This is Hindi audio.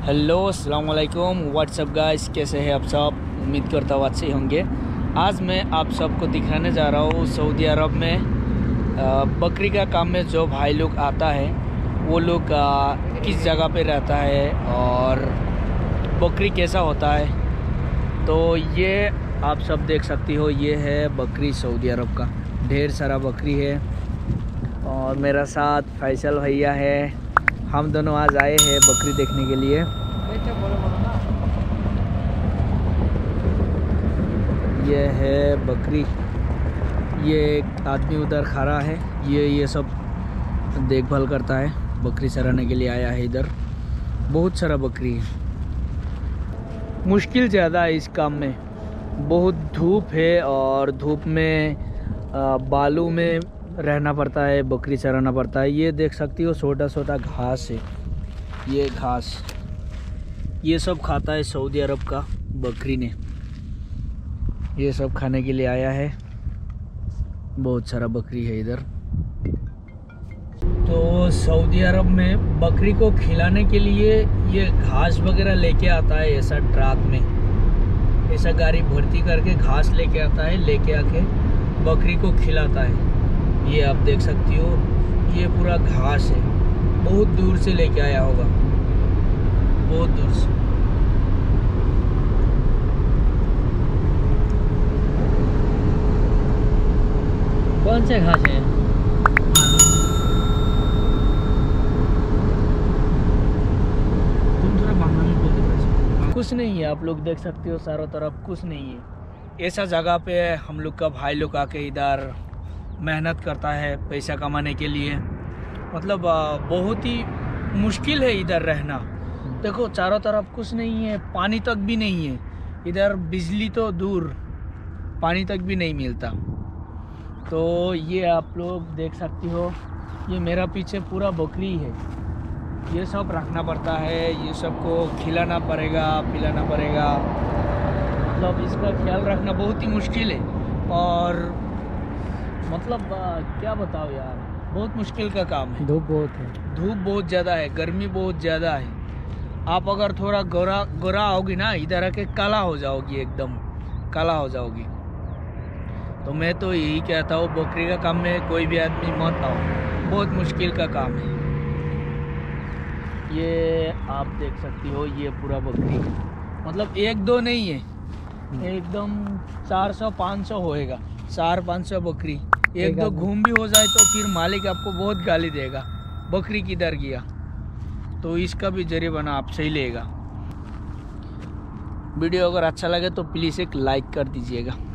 हेलो अस्सलाम वालेकुम व्हाट्सअप गाइस, कैसे हैं आप सब। उम्मीद करता हूँ अच्छे होंगे। आज मैं आप सबको दिखाने जा रहा हूँ सऊदी अरब में बकरी का काम में जो भाई लोग आता है वो लोग किस जगह पे रहता है और बकरी कैसा होता है। तो ये आप सब देख सकती हो, ये है बकरी सऊदी अरब का। ढेर सारा बकरी है और मेरा साथ फैसल भैया है। हम दोनों आज आए हैं बकरी देखने के लिए। ये है बकरी, ये एक आदमी उधर खड़ा है, ये सब देखभाल करता है। बकरी चराने के लिए आया है इधर। बहुत सारा बकरी है। मुश्किल ज़्यादा है इस काम में, बहुत धूप है और धूप में बालू में रहना पड़ता है, बकरी चराना पड़ता है। ये देख सकती हो छोटा छोटा घास है, ये घास ये सब खाता है सऊदी अरब का बकरी ने। ये सब खाने के लिए आया है। बहुत सारा बकरी है इधर। तो सऊदी अरब में बकरी को खिलाने के लिए ये घास वगैरह लेके आता है, ऐसा ट्रक में, ऐसा गाड़ी भर्ती करके घास लेके आता है, लेके आके बकरी को खिलाता है। ये आप देख सकती हो, ये पूरा घास है। बहुत दूर से लेके आया होगा, बहुत दूर से। कौन से घास है? तुम थोड़ा बांग्ला में बोल दो। कुछ नहीं है, आप लोग देख सकते हो चारों तरफ कुछ नहीं है। ऐसा जगह पे हम लोग का भाई लोग आके इधर मेहनत करता है पैसा कमाने के लिए। मतलब बहुत ही मुश्किल है इधर रहना। देखो चारों तरफ कुछ नहीं है, पानी तक भी नहीं है इधर। बिजली तो दूर, पानी तक भी नहीं मिलता। तो ये आप लोग देख सकती हो, ये मेरा पीछे पूरा बकरी है। ये सब रखना पड़ता है, ये सबको खिलाना पड़ेगा, पिलाना पड़ेगा। मतलब इसका ख्याल रखना बहुत ही मुश्किल है। और मतलब क्या बताओ यार, बहुत मुश्किल का काम है। धूप बहुत है, धूप बहुत ज़्यादा है, गर्मी बहुत ज़्यादा है। आप अगर थोड़ा गोरा आओगी ना, इधर आके काला हो जाओगी, एकदम काला हो जाओगी। तो मैं तो यही कहता हूँ, बकरी का काम में कोई भी आदमी मत आओ, बहुत मुश्किल का काम है। ये आप देख सकती हो, ये पूरा बकरी मतलब एक दो नहीं है, एकदम 400-500 होएगा। 400-500 बकरी। एक दो घूम भी हो जाए तो फिर मालिक आपको बहुत गाली देगा, बकरी किधर गया। तो इसका भी जरिमाना आपसे ही लेगा। वीडियो अगर अच्छा लगे तो प्लीज़ एक लाइक कर दीजिएगा।